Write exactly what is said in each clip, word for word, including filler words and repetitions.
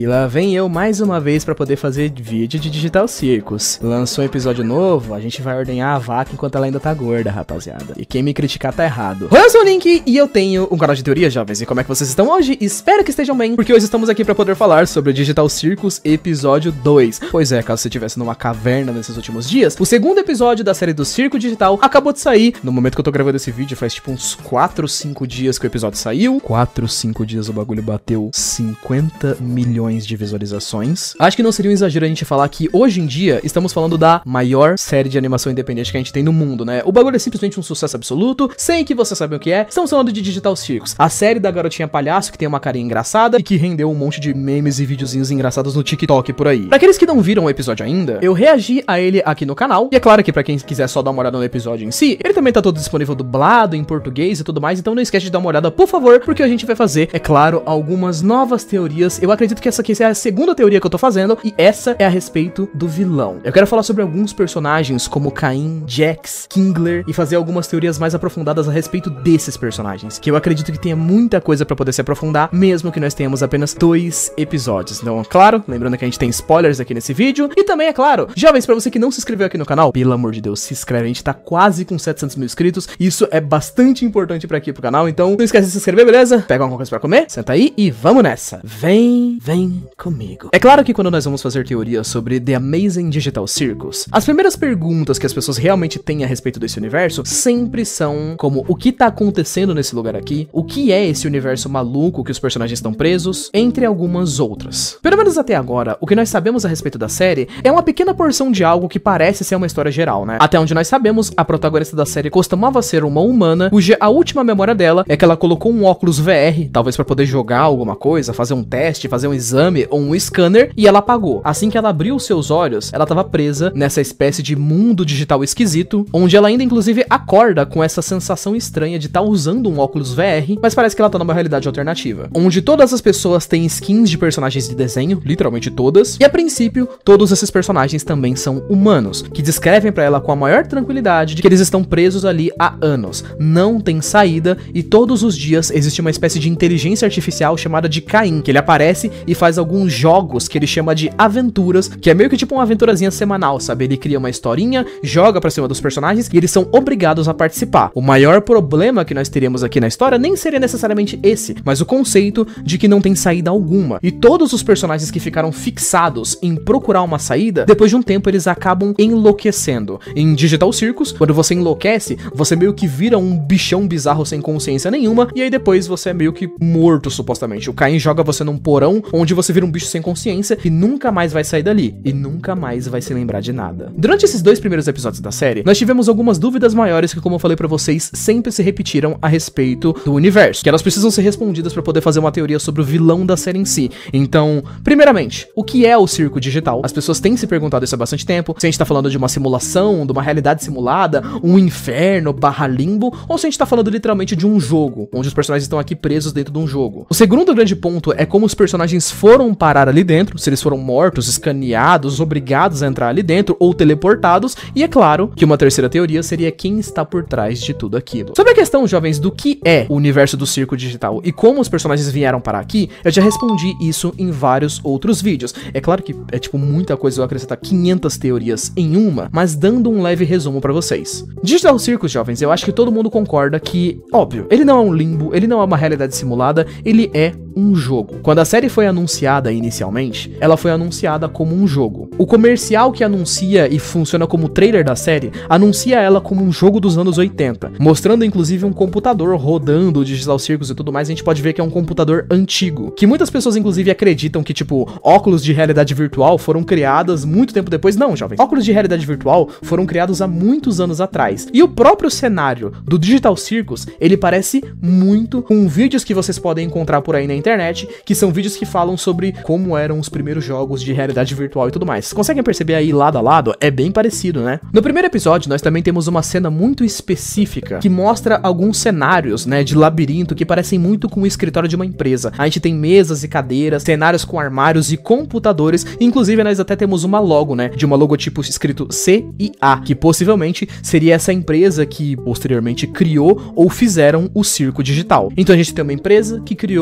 E lá vem eu mais uma vez pra poder fazer vídeo de Digital Circus. Lançou um episódio novo, a gente vai ordenhar a vaca enquanto ela ainda tá gorda, rapaziada. E quem me criticar tá errado. Oi, eu sou o Link e eu tenho um canal de teoria, jovens. E como é que vocês estão hoje? Espero que estejam bem, porque hoje estamos aqui pra poder falar sobre Digital Circus episódio dois. Pois é, caso você estivesse numa caverna nesses últimos dias, o segundo episódio da série do Circo Digital acabou de sair. No momento que eu tô gravando esse vídeo, faz tipo uns quatro, cinco dias que o episódio saiu. quatro, cinco dias o bagulho bateu cinquenta milhões de visualizações. Acho que não seria um exagero a gente falar que hoje em dia estamos falando da maior série de animação independente que a gente tem no mundo, né? O bagulho é simplesmente um sucesso absoluto, sem que você saiba o que é. Estamos falando de Digital Circus, a série da garotinha palhaço que tem uma carinha engraçada e que rendeu um monte de memes e videozinhos engraçados no TikTok por aí. Pra aqueles que não viram o episódio ainda, eu reagi a ele aqui no canal. E é claro que pra quem quiser só dar uma olhada no episódio em si, ele também tá todo disponível dublado em português e tudo mais, então não esquece de dar uma olhada, por favor, porque a gente vai fazer, é claro, algumas novas teorias. Eu acredito que essa aqui é a segunda teoria que eu tô fazendo, e essa é a respeito do vilão. Eu quero falar sobre alguns personagens como Caim, Jax, Kingler, e fazer algumas teorias mais aprofundadas a respeito desses personagens, que eu acredito que tenha muita coisa pra poder se aprofundar, mesmo que nós tenhamos apenas dois episódios. Então, claro, lembrando que a gente tem spoilers aqui nesse vídeo, e também, é claro, jovens, pra você que não se inscreveu aqui no canal, pelo amor de Deus, se inscreve, a gente tá quase com setecentos mil inscritos, e isso é bastante importante pra aqui pro canal, então não esquece de se inscrever, beleza? Pega alguma coisa pra comer, senta aí e vamos nessa. Vem, vem comigo. É claro que quando nós vamos fazer teorias sobre The Amazing Digital Circus, as primeiras perguntas que as pessoas realmente têm a respeito desse universo sempre são como: o que tá acontecendo nesse lugar aqui? O que é esse universo maluco que os personagens estão presos? Entre algumas outras. Pelo menos até agora, o que nós sabemos a respeito da série é uma pequena porção de algo que parece ser uma história geral, né? Até onde nós sabemos, a protagonista da série costumava ser uma humana, cuja a última memória dela é que ela colocou um óculos V R, talvez pra poder jogar alguma coisa, fazer um teste, fazer um exame ou um scanner, e ela apagou. Assim que ela abriu os seus olhos, ela tava presa nessa espécie de mundo digital esquisito, onde ela ainda inclusive acorda com essa sensação estranha de estar tá usando um óculos V R, mas parece que ela tá numa realidade alternativa, onde todas as pessoas têm skins de personagens de desenho, literalmente todas, e a princípio, todos esses personagens também são humanos, que descrevem pra ela com a maior tranquilidade de que eles estão presos ali há anos, não tem saída, e todos os dias existe uma espécie de inteligência artificial chamada de Caim, que ele aparece e faz alguns jogos que ele chama de aventuras, que é meio que tipo uma aventurazinha semanal, sabe? Ele cria uma historinha, joga pra cima dos personagens e eles são obrigados a participar. O maior problema que nós teríamos aqui na história nem seria necessariamente esse, mas o conceito de que não tem saída alguma. E todos os personagens que ficaram fixados em procurar uma saída, depois de um tempo eles acabam enlouquecendo. Em Digital Circus, quando você enlouquece, você meio que vira um bichão bizarro sem consciência nenhuma, e aí depois você é meio que morto, supostamente. O Caim joga você num porão, onde você vira um bicho sem consciência e nunca mais vai sair dali, e nunca mais vai se lembrar de nada. Durante esses dois primeiros episódios da série, nós tivemos algumas dúvidas maiores que, como eu falei pra vocês, sempre se repetiram a respeito do universo, que elas precisam ser respondidas pra poder fazer uma teoria sobre o vilão da série em si. Então, primeiramente, o que é o circo digital? As pessoas têm se perguntado isso há bastante tempo, se a gente tá falando de uma simulação, de uma realidade simulada, um inferno barra limbo, ou se a gente tá falando literalmente de um jogo, onde os personagens estão aqui presos dentro de um jogo. O segundo grande ponto é como os personagens foram parar ali dentro, se eles foram mortos, escaneados, obrigados a entrar ali dentro ou teleportados, e é claro que uma terceira teoria seria quem está por trás de tudo aquilo. Sobre a questão, jovens, do que é o universo do circo digital e como os personagens vieram parar aqui, eu já respondi isso em vários outros vídeos. É claro que é tipo muita coisa eu acrescentar quinhentas teorias em uma, mas dando um leve resumo pra vocês. Digital Circus, jovens, eu acho que todo mundo concorda que, óbvio, ele não é um limbo, ele não é uma realidade simulada, ele é um jogo. Quando a série foi anunciada inicialmente, ela foi anunciada como um jogo. O comercial que anuncia e funciona como trailer da série, anuncia ela como um jogo dos anos oitenta, mostrando inclusive um computador rodando o Digital Circus e tudo mais. A gente pode ver que é um computador antigo, que muitas pessoas inclusive acreditam que, tipo, óculos de realidade virtual foram criadas muito tempo depois. Não, jovens, óculos de realidade virtual foram criados há muitos anos atrás, e o próprio cenário do Digital Circus, ele parece muito com vídeos que vocês podem encontrar por aí na internet, que são vídeos que falam sobre como eram os primeiros jogos de realidade virtual e tudo mais. Vocês conseguem perceber aí lado a lado? É bem parecido, né? No primeiro episódio, nós também temos uma cena muito específica que mostra alguns cenários, né, de labirinto que parecem muito com o escritório de uma empresa. A gente tem mesas e cadeiras, cenários com armários e computadores, inclusive nós até temos uma logo, né, de uma logotipo escrito C e A, que possivelmente seria essa empresa que posteriormente criou ou fizeram o circo digital. Então a gente tem uma empresa que criou um jogo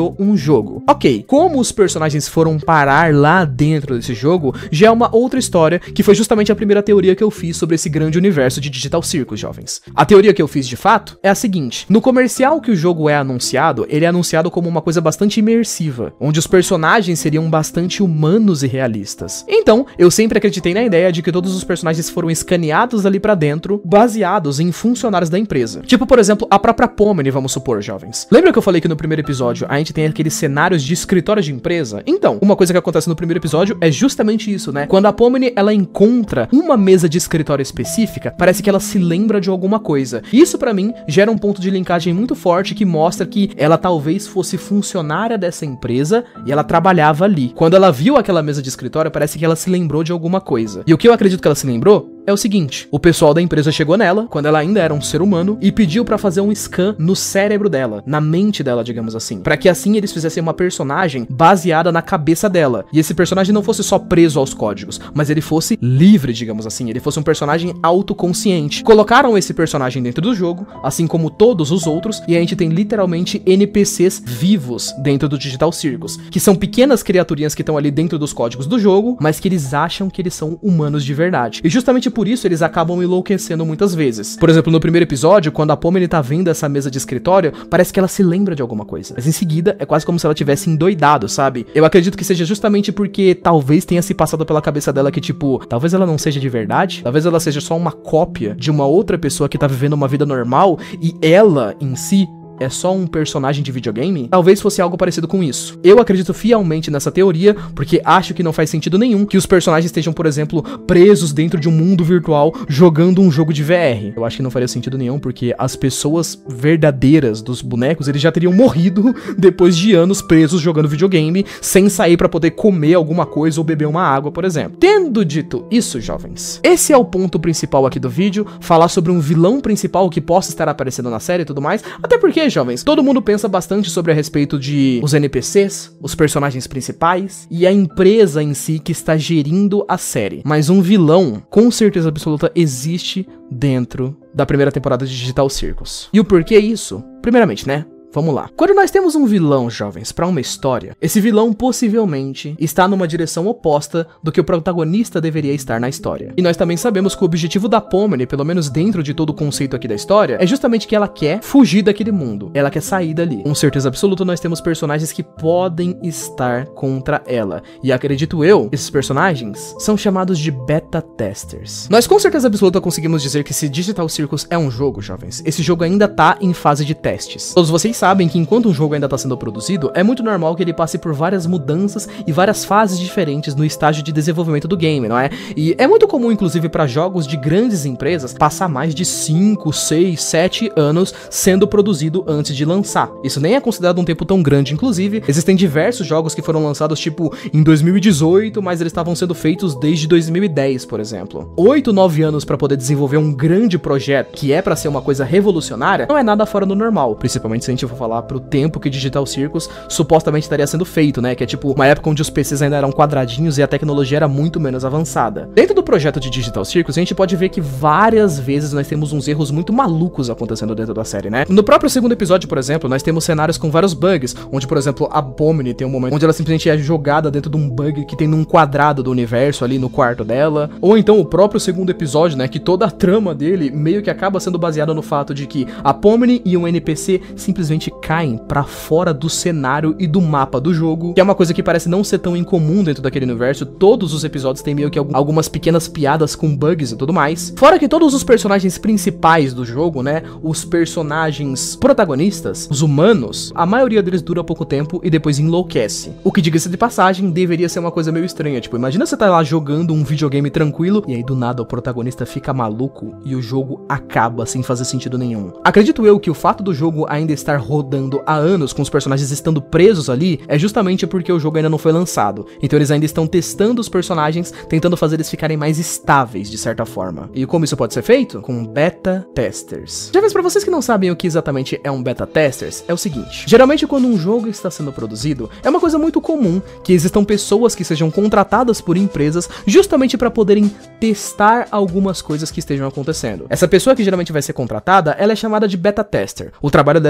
jogo. Ok, como os personagens foram parar lá dentro desse jogo, já é uma outra história, que foi justamente a primeira teoria que eu fiz sobre esse grande universo de Digital Circus, jovens. A teoria que eu fiz de fato é a seguinte: no comercial que o jogo é anunciado, ele é anunciado como uma coisa bastante imersiva, onde os personagens seriam bastante humanos e realistas. Então, eu sempre acreditei na ideia de que todos os personagens foram escaneados ali pra dentro, baseados em funcionários da empresa. Tipo, por exemplo, a própria Pomni, vamos supor, jovens. Lembra que eu falei que no primeiro episódio a gente tem aqueles cenários de escritório de empresa? Então, uma coisa que acontece no primeiro episódio é justamente isso, né? Quando a Pomni, ela encontra uma mesa de escritório específica, parece que ela se lembra de alguma coisa. Isso pra mim gera um ponto de linkagem muito forte que mostra que ela talvez fosse funcionária dessa empresa e ela trabalhava ali. Quando ela viu aquela mesa de escritório, parece que ela se lembrou de alguma coisa. E o que eu acredito que ela se lembrou é o seguinte: o pessoal da empresa chegou nela, quando ela ainda era um ser humano, e pediu pra fazer um scan no cérebro dela, na mente dela, digamos assim, pra que assim eles fizessem uma personagem baseada na cabeça dela, e esse personagem não fosse só preso aos códigos, mas ele fosse livre, digamos assim, ele fosse um personagem autoconsciente. Colocaram esse personagem dentro do jogo, assim como todos os outros, e a gente tem literalmente N P Cs vivos dentro do Digital Circus, que são pequenas criaturinhas que estão ali dentro dos códigos do jogo, mas que eles acham que eles são humanos de verdade. E justamente por isso eles acabam enlouquecendo muitas vezes. Por exemplo, no primeiro episódio, quando a Pomni tá vendo essa mesa de escritório, parece que ela se lembra de alguma coisa, mas em seguida é quase como se ela tivesse endoidado, sabe? Eu acredito que seja justamente porque talvez tenha se passado pela cabeça dela que, tipo, talvez ela não seja de verdade, talvez ela seja só uma cópia de uma outra pessoa que tá vivendo uma vida normal e ela, em si, é só um personagem de videogame? Talvez fosse algo parecido com isso. Eu acredito fielmente nessa teoria, porque acho que não faz sentido nenhum que os personagens estejam, por exemplo, presos dentro de um mundo virtual jogando um jogo de V R. Eu acho que não faria sentido nenhum, porque as pessoas verdadeiras dos bonecos, eles já teriam morrido depois de anos presos jogando videogame, sem sair pra poder comer alguma coisa ou beber uma água, por exemplo. Tendo dito isso, jovens, esse é o ponto principal aqui do vídeo, falar sobre um vilão principal que possa estar aparecendo na série e tudo mais, até porque, jovens, todo mundo pensa bastante sobre a respeito de os N P Cs, os personagens principais e a empresa em si que está gerindo a série. Mas um vilão, com certeza absoluta, existe dentro da primeira temporada de Digital Circus. E o porquê isso? Primeiramente, né? Vamos lá. Quando nós temos um vilão, jovens, pra uma história, esse vilão possivelmente está numa direção oposta do que o protagonista deveria estar na história. E nós também sabemos que o objetivo da Pomni, pelo menos dentro de todo o conceito aqui da história, é justamente que ela quer fugir daquele mundo. Ela quer sair dali. Com certeza absoluta, nós temos personagens que podem estar contra ela. E acredito eu, esses personagens são chamados de beta testers. Nós com certeza absoluta conseguimos dizer que se Digital Circus é um jogo, jovens, esse jogo ainda tá em fase de testes. Todos vocês sabem que enquanto um jogo ainda está sendo produzido, é muito normal que ele passe por várias mudanças e várias fases diferentes no estágio de desenvolvimento do game, não é? E é muito comum, inclusive, para jogos de grandes empresas, passar mais de cinco, seis, sete anos sendo produzido antes de lançar. Isso nem é considerado um tempo tão grande, inclusive. Existem diversos jogos que foram lançados, tipo, em dois mil e dezoito, mas eles estavam sendo feitos desde dois mil e dez, por exemplo. oito, nove anos para poder desenvolver um grande projeto, que é para ser uma coisa revolucionária, não é nada fora do normal, principalmente se a gente for falar pro tempo que Digital Circus supostamente estaria sendo feito, né? Que é tipo uma época onde os P Cs ainda eram quadradinhos e a tecnologia era muito menos avançada. Dentro do projeto de Digital Circus, a gente pode ver que várias vezes nós temos uns erros muito malucos acontecendo dentro da série, né? No próprio segundo episódio, por exemplo, nós temos cenários com vários bugs, onde, por exemplo, a Pomni tem um momento onde ela simplesmente é jogada dentro de um bug que tem num quadrado do universo ali no quarto dela. Ou então o próprio segundo episódio, né? Que toda a trama dele meio que acaba sendo baseada no fato de que a Pomni e um N P C simplesmente caem pra fora do cenário e do mapa do jogo, que é uma coisa que parece não ser tão incomum dentro daquele universo. Todos os episódios têm meio que algumas pequenas piadas com bugs e tudo mais. Fora que todos os personagens principais do jogo, né, os personagens protagonistas, os humanos, a maioria deles dura pouco tempo e depois enlouquece. O que, diga-se de passagem, deveria ser uma coisa meio estranha. Tipo, imagina você tá lá jogando um videogame tranquilo e aí do nada o protagonista fica maluco e o jogo acaba sem fazer sentido nenhum. Acredito eu que o fato do jogo ainda estar rodando há anos com os personagens estando presos ali é justamente porque o jogo ainda não foi lançado. Então eles ainda estão testando os personagens, tentando fazer eles ficarem mais estáveis de certa forma. E como isso pode ser feito? Com beta testers. Já vez pra vocês que não sabem o que exatamente é um beta testers, é o seguinte: geralmente quando um jogo está sendo produzido, é uma coisa muito comum que existam pessoas que sejam contratadas por empresas justamente para poderem testar algumas coisas que estejam acontecendo. Essa pessoa que geralmente vai ser contratada, ela é chamada de beta tester. O trabalho dela é justamente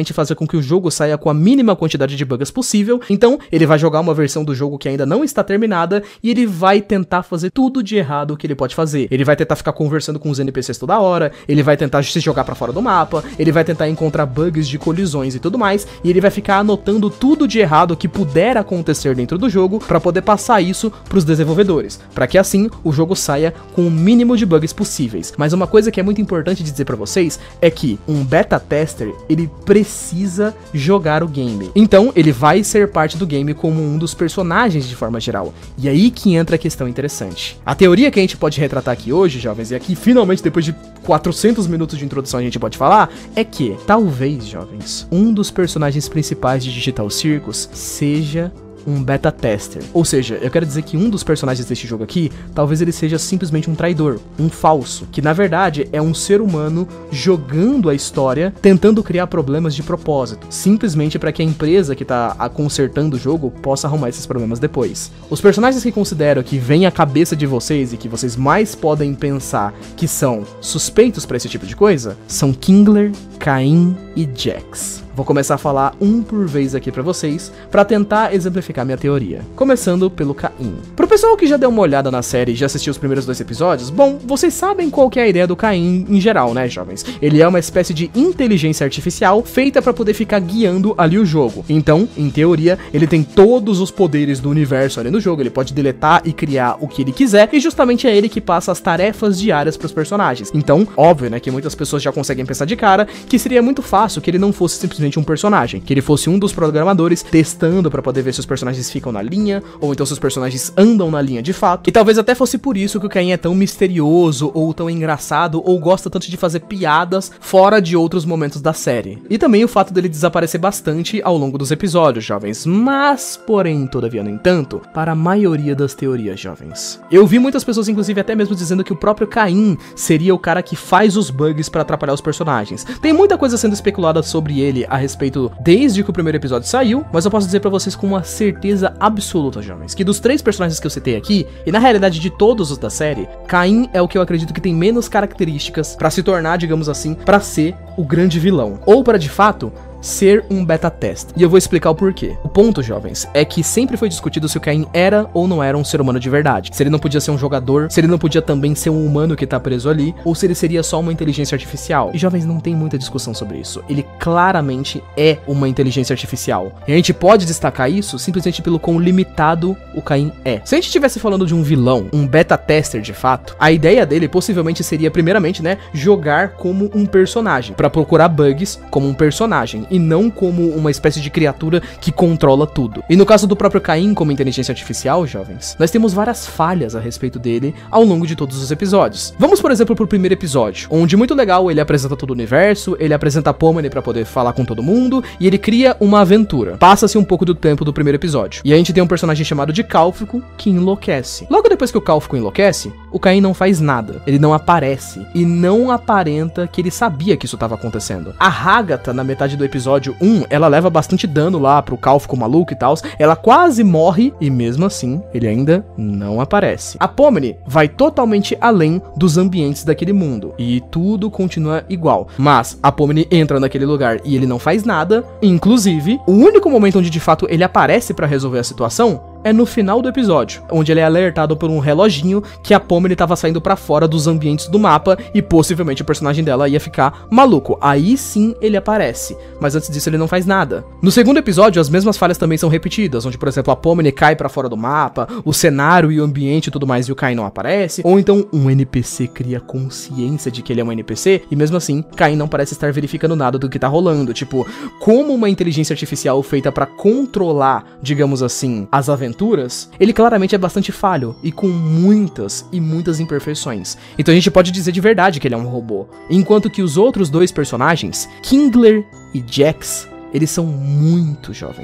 justamente fazer com que o jogo saia com a mínima quantidade de bugs possível. Então, ele vai jogar uma versão do jogo que ainda não está terminada e ele vai tentar fazer tudo de errado que ele pode fazer. Ele vai tentar ficar conversando com os N P Cs toda hora, ele vai tentar se jogar pra fora do mapa, ele vai tentar encontrar bugs de colisões e tudo mais, e ele vai ficar anotando tudo de errado que puder acontecer dentro do jogo pra poder passar isso pros desenvolvedores, pra que assim o jogo saia com o mínimo de bugs possíveis. Mas uma coisa que é muito importante de dizer pra vocês é que um beta tester, ele precisa jogar o game. Então, ele vai ser parte do game como um dos personagens de forma geral. E aí que entra a questão interessante. A teoria que a gente pode retratar aqui hoje, jovens, e aqui finalmente depois de quatrocentos minutos de introdução a gente pode falar, é que talvez, jovens, um dos personagens principais de Digital Circus seja um beta tester. Ou seja, eu quero dizer que um dos personagens deste jogo aqui, talvez ele seja simplesmente um traidor, um falso, que na verdade é um ser humano jogando a história, tentando criar problemas de propósito, simplesmente para que a empresa que tá consertando o jogo possa arrumar esses problemas depois. Os personagens que considero que vêm à cabeça de vocês e que vocês mais podem pensar que são suspeitos para esse tipo de coisa, são Kingler, Caim e Jax. Vou começar a falar um por vez aqui pra vocês, pra tentar exemplificar minha teoria. Começando pelo Caim. Pro pessoal que já deu uma olhada na série e já assistiu os primeiros dois episódios, bom, vocês sabem qual que é a ideia do Caim em geral, né, jovens? Ele é uma espécie de inteligência artificial feita pra poder ficar guiando ali o jogo. Então, em teoria, ele tem todos os poderes do universo ali no jogo, ele pode deletar e criar o que ele quiser, e justamente é ele que passa as tarefas diárias pros personagens. Então, óbvio, né, que muitas pessoas já conseguem pensar de cara que seria muito fácil que ele não fosse simplesmente um personagem, que ele fosse um dos programadores testando pra poder ver se os personagens ficam na linha, ou então se os personagens andam na linha de fato, e talvez até fosse por isso que o Caim é tão misterioso, ou tão engraçado, ou gosta tanto de fazer piadas fora de outros momentos da série. E também o fato dele desaparecer bastante ao longo dos episódios, jovens, mas, porém, todavia, no entanto, para a maioria das teorias, jovens. Eu vi muitas pessoas, inclusive, até mesmo dizendo que o próprio Caim seria o cara que faz os bugs pra atrapalhar os personagens. Tem muita coisa sendo especulada sobre ele a respeito desde que o primeiro episódio saiu, mas eu posso dizer pra vocês com uma certeza absoluta, jovens, que dos três personagens que eu citei aqui, e na realidade de todos os da série, Caim é o que eu acredito que tem menos características pra se tornar, digamos assim, pra ser o grande vilão, ou pra de fato ser um beta test. E eu vou explicar o porquê. O ponto, jovens, é que sempre foi discutido se o Caim era ou não era um ser humano de verdade. Se ele não podia ser um jogador, se ele não podia também ser um humano que tá preso ali, ou se ele seria só uma inteligência artificial. E, jovens, não tem muita discussão sobre isso. Ele claramente é uma inteligência artificial. E a gente pode destacar isso simplesmente pelo quão limitado o Caim é. Se a gente estivesse falando de um vilão, um beta tester de fato, a ideia dele possivelmente seria, primeiramente, né, jogar como um personagem, pra procurar bugs como um personagem, e não como uma espécie de criatura que controla tudo. E no caso do próprio Caim como inteligência artificial, jovens, nós temos várias falhas a respeito dele ao longo de todos os episódios. Vamos, por exemplo, pro primeiro episódio, onde, muito legal, ele apresenta todo o universo, ele apresenta a Pomone pra poder falar com todo mundo, e ele cria uma aventura. Passa-se um pouco do tempo do primeiro episódio, e a gente tem um personagem chamado de Cálfico, que enlouquece. Logo depois que o Cálfico enlouquece, o Caim não faz nada, ele não aparece, e não aparenta que ele sabia que isso estava acontecendo. A Hagatha, na metade do episódio um, ela leva bastante dano lá pro Cálfico maluco e tal, ela quase morre, e mesmo assim, ele ainda não aparece. A Pomone vai totalmente além dos ambientes daquele mundo, e tudo continua igual, mas a Pomone entra naquele lugar e ele não faz nada, inclusive, o único momento onde de fato ele aparece pra resolver a situação é no final do episódio, onde ele é alertado por um reloginho que a Pomone tava saindo pra fora dos ambientes do mapa e possivelmente o personagem dela ia ficar maluco. Aí sim ele aparece, mas antes disso ele não faz nada. No segundo episódio, as mesmas falhas também são repetidas, onde, por exemplo, a Pomone cai pra fora do mapa, o cenário e o ambiente e tudo mais, e o Caim não aparece, ou então um N P C cria consciência de que ele é um N P C, e mesmo assim, Caim não parece estar verificando nada do que tá rolando. Tipo, como uma inteligência artificial feita pra controlar, digamos assim, as aventuras, ele claramente é bastante falho e com muitas e muitas imperfeições. Então a gente pode dizer de verdade que ele é um robô. Enquanto que os outros dois personagens, Kingler e Jax, eles são muito jovens,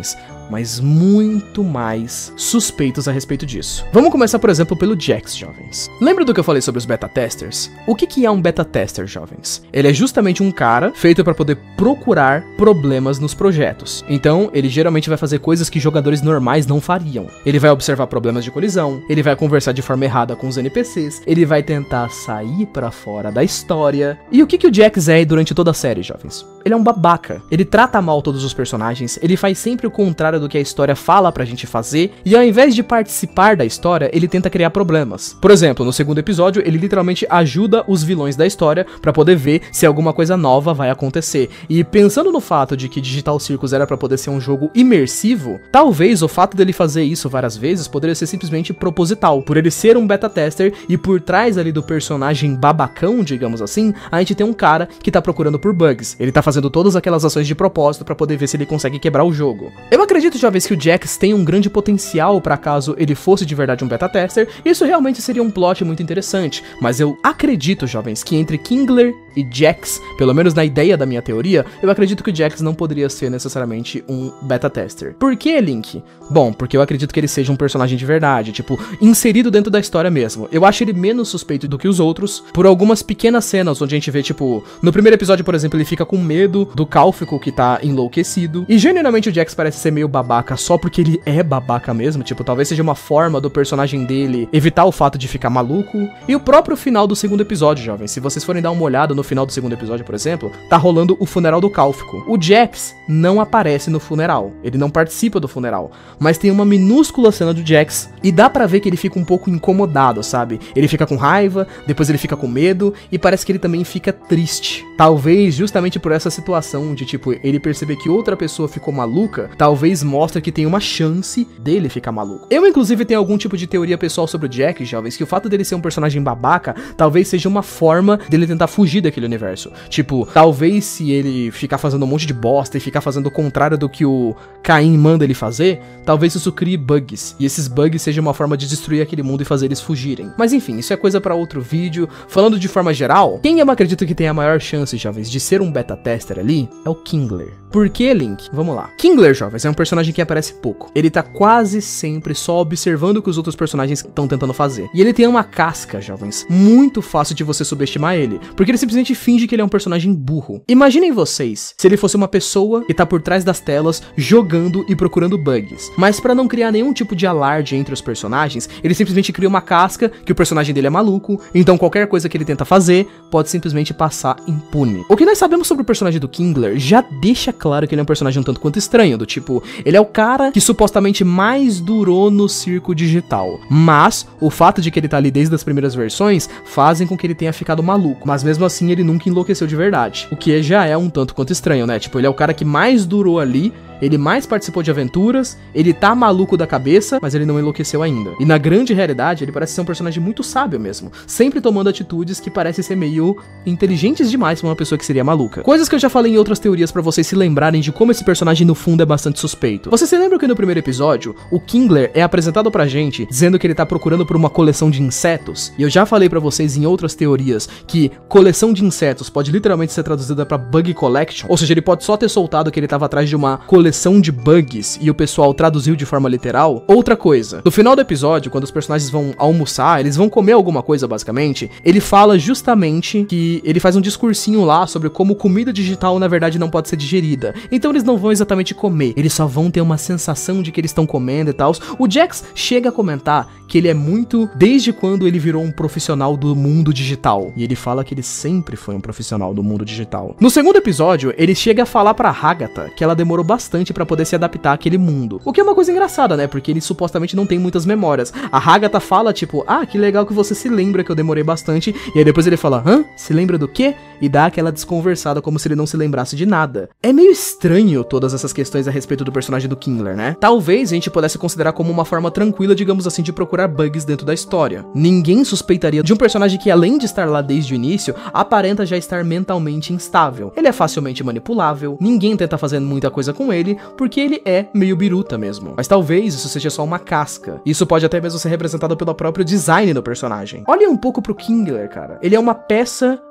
mas muito mais suspeitos a respeito disso. Vamos começar, por exemplo, pelo Jax, jovens. Lembra do que eu falei sobre os beta testers? O que que é um beta tester, jovens? Ele é justamente um cara feito para poder procurar problemas nos projetos. Então, ele geralmente vai fazer coisas que jogadores normais não fariam. Ele vai observar problemas de colisão, ele vai conversar de forma errada com os N P Cs, ele vai tentar sair pra fora da história. E o que que o Jax é durante toda a série, jovens? Ele é um babaca. Ele trata mal todos os personagens, ele faz sempre o contrário do que a história fala pra gente fazer, e ao invés de participar da história, ele tenta criar problemas. Por exemplo, no segundo episódio, ele literalmente ajuda os vilões da história pra poder ver se alguma coisa nova vai acontecer. E pensando no fato de que Digital Circus era pra poder ser um jogo imersivo, talvez o fato dele fazer isso várias vezes poderia ser simplesmente proposital. Por ele ser um beta tester e por trás ali do personagem babacão, digamos assim, a gente tem um cara que tá procurando por bugs. Ele tá fazendo todas aquelas ações de propósito pra poder ver se ele consegue quebrar o jogo. Eu acredito, jovens, que o Jax tem um grande potencial pra caso ele fosse de verdade um beta tester. Isso realmente seria um plot muito interessante, mas eu acredito, jovens, que entre Kingler e Jax, pelo menos na ideia da minha teoria, eu acredito que o Jax não poderia ser necessariamente um beta tester. Por que, Link? Bom, porque eu acredito que ele seja um personagem de verdade, tipo, inserido dentro da história mesmo. Eu acho ele menos suspeito do que os outros, por algumas pequenas cenas onde a gente vê, tipo, no primeiro episódio, por exemplo, ele fica com medo do Cálfico que tá enlouquecido, e genuinamente o Jax parece ser meio babaca só porque ele é babaca mesmo, tipo, talvez seja uma forma do personagem dele evitar o fato de ficar maluco. E o próprio final do segundo episódio, jovens, se vocês forem dar uma olhada no final do segundo episódio, por exemplo, tá rolando o funeral do Cálfico. O Jax não aparece no funeral, ele não participa do funeral, mas tem uma minúscula cena do Jax, e dá pra ver que ele fica um pouco incomodado, sabe? Ele fica com raiva, depois ele fica com medo, e parece que ele também fica triste. Talvez justamente por essa situação de, tipo, ele perceber que outra pessoa ficou maluca, talvez mostre que tem uma chance dele ficar maluco. Eu, inclusive, tenho algum tipo de teoria pessoal sobre o Jax, jovens, que o fato dele ser um personagem babaca, talvez seja uma forma dele tentar fugir daquele universo. Tipo, talvez se ele ficar fazendo um monte de bosta e ficar fazendo o contrário do que o Caim manda ele fazer, talvez isso crie bugs, e esses bugs sejam uma forma de destruir aquele mundo e fazer eles fugirem. Mas enfim, isso é coisa pra outro vídeo. Falando de forma geral, quem eu acredito que tem a maior chance, jovens, de ser um beta tester ali, é o Kingler. Por que, Link? Vamos lá. Kingler, jovens, é um personagem que aparece pouco. Ele tá quase sempre só observando o que os outros personagens estão tentando fazer. E ele tem uma casca, jovens, muito fácil de você subestimar ele, porque ele simplesmente finge que ele é um personagem burro. Imaginem vocês se ele fosse uma pessoa que tá por trás das telas jogando e procurando bugs. Mas pra não criar nenhum tipo de alarde entre os personagens, ele simplesmente cria uma casca que o personagem dele é maluco, então qualquer coisa que ele tenta fazer pode simplesmente passar impune. O que nós sabemos sobre o personagem do Kingler já deixa claro que ele é um personagem um tanto quanto estranho, do tipo, ele é o cara que supostamente mais durou no circo digital, mas o fato de que ele tá ali desde as primeiras versões fazem com que ele tenha ficado maluco, mas mesmo assim ele nunca enlouqueceu de verdade, o que já é um tanto quanto estranho, né? Tipo, ele é o cara que mais durou ali, ele mais participou de aventuras, ele tá maluco da cabeça, mas ele não enlouqueceu ainda. E na grande realidade, ele parece ser um personagem muito sábio mesmo, sempre tomando atitudes que parecem ser meio inteligentes demais pra uma pessoa que seria maluca. Coisas que eu já falei em outras teorias pra vocês se lembrarem de como esse personagem no fundo é bastante suspeito. Você se lembra que no primeiro episódio, o Kingler é apresentado pra gente dizendo que ele tá procurando por uma coleção de insetos? E eu já falei pra vocês em outras teorias que coleção de insetos pode literalmente ser traduzida pra Bug Collection, ou seja, ele pode só ter soltado que ele tava atrás de uma coleção de bugs e o pessoal traduziu de forma literal. Outra coisa, no final do episódio, quando os personagens vão almoçar, eles vão comer alguma coisa basicamente, ele fala justamente que ele faz um discursinho lá sobre como comida digital na verdade não pode ser digerida, então eles não vão exatamente comer, eles só vão ter uma sensação de que eles estão comendo e tal. O Jax chega a comentar que ele é muito desde quando ele virou um profissional do mundo digital, e ele fala que ele sempre foi um profissional do mundo digital. No segundo episódio, ele chega a falar pra Hagatha que ela demorou bastante pra poder se adaptar àquele mundo, o que é uma coisa engraçada, né, porque ele supostamente não tem muitas memórias. A Hagatha fala tipo, ah, que legal que você se lembra que eu demorei bastante, e aí depois ele fala, hã? Se lembra do quê? E dá aquela desconversada como se ele não se lembrasse de nada. É meio estranho todas essas questões a respeito do personagem do Kingler, né? Talvez a gente pudesse considerar como uma forma tranquila, digamos assim, de procurar bugs dentro da história. Ninguém suspeitaria de um personagem que, além de estar lá desde o início, aparenta já estar mentalmente instável. Ele é facilmente manipulável, ninguém tenta fazer muita coisa com ele, porque ele é meio biruta mesmo. Mas talvez isso seja só uma casca. Isso pode até mesmo ser representado pelo próprio design do personagem. Olha um pouco pro Kingler, cara. Ele é uma peça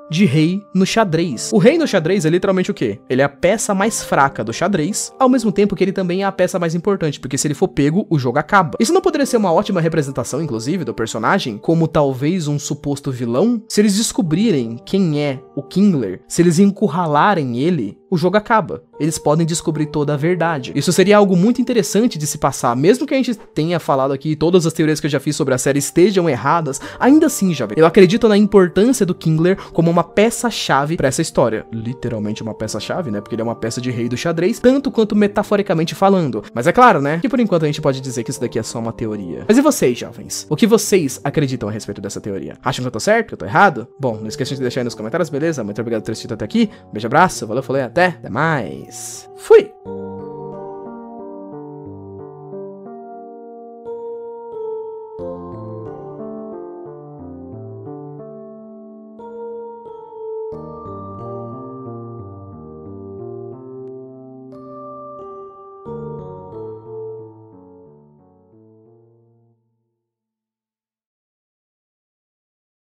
de rei no xadrez. O rei no xadrez é literalmente o quê? Ele é a peça mais fraca do xadrez, ao mesmo tempo que ele também é a peça mais importante, porque se ele for pego, o jogo acaba. Isso não poderia ser uma ótima representação, inclusive, do personagem, como talvez um suposto vilão? Se eles descobrirem quem é o Kingler, se eles encurralarem ele, o jogo acaba. Eles podem descobrir toda a verdade. Isso seria algo muito interessante de se passar, mesmo que a gente tenha falado aqui, todas as teorias que eu já fiz sobre a série estejam erradas, ainda assim, jovem, eu acredito na importância do Kingler como uma peça-chave pra essa história. Literalmente uma peça-chave, né? Porque ele é uma peça de rei do xadrez, tanto quanto metaforicamente falando. Mas é claro, né? Que por enquanto a gente pode dizer que isso daqui é só uma teoria. Mas e vocês, jovens? O que vocês acreditam a respeito dessa teoria? Acham que eu tô certo? Que eu tô errado? Bom, não esqueçam de deixar aí nos comentários, beleza? Muito obrigado por ter assistido até aqui. Beijo, abraço, valeu, falei, até, até mais. Fui!